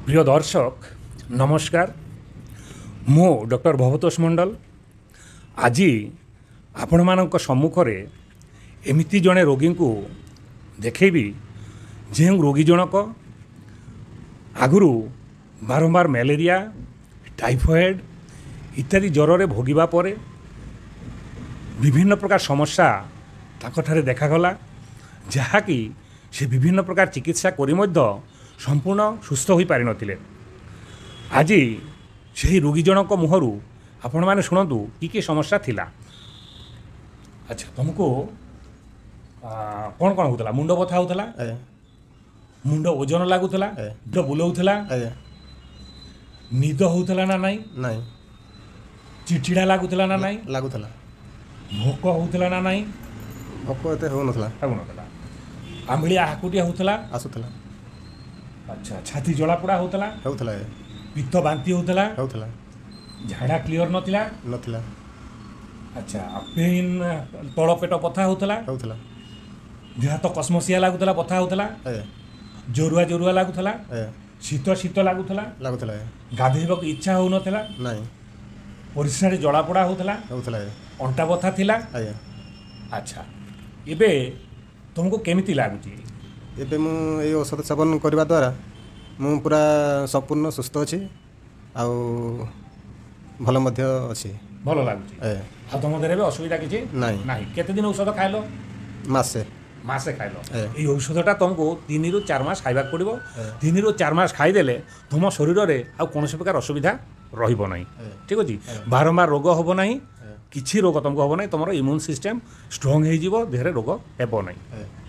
प्रिय दर्शक नमस्कार मु डॉक्टर भवतोष मंडल आज आपण मानक सम्मुखरे एमिति जड़े रोगी को देखेबी जो रोगी जनक आगुरु बारंबार मलेरिया टाइफॉइड इत्यादि ज्वर रे भोगिबा परे विभिन्न प्रकार समस्या ताकठारे देखागला जहाँकि से विभिन्न प्रकार चिकित्सा करी मध्य संपूर्ण सुस्थ हो पारि नथिले। आज से रोगी जनक मुहरु आपण माने शुणु कि समस्या थिला। अच्छा तुमको कौन कौन होता मुंड बथा होता मुंड ओजन लगुला बुलाऊला निद होता ना नाई नहीं चिड़चिड़ा लगुला ना नाई लगुला भोक होता ना नाई भोक एते हो नथला आंबिलिया हाकुटिया होता आसुतला अच्छा छाती जला पोड़ा होता होतला पित्त बांति होता होतला झाड़ा क्लियर नथिला नथला अच्छा पेन तल पेट बथा होता होतला देह तो कसमसिया लगुला बथा होता जोरुआ जोरुआ लगुला शीत शीत लगुला लगुला गाधेबा को इच्छा हो नथिला नहीं परिस्रा जला पोड़ा होता होतला अंटा बथा थिला अच्छा एबे तुमको केमिति लागुची एबे मु ए औषध सेवन करबा द्वारा मु पूरा संपूर्ण सुस्थ अछि आ भल मध्य अछि भल लागुची आ तुम देह में असुविधा किछि नहीं नाही केते दिन औषध खाइलो मासे मासे खाइलो ए औषधटा तुमको 3 रु 4 मास खाइबा पड़िबो 3 रु 4 मास खाइदेले तुम शरीर रे आ कोनोसी प्रकार असुविधा रहिबो नाही ठीक अछि बारंबार रोग होबो नाही किछि रोग तुमको होबो नाही तुमरो इम्यून सिस्टम स्ट्रांग हे जीवो देहरे रोग हेबो नाही।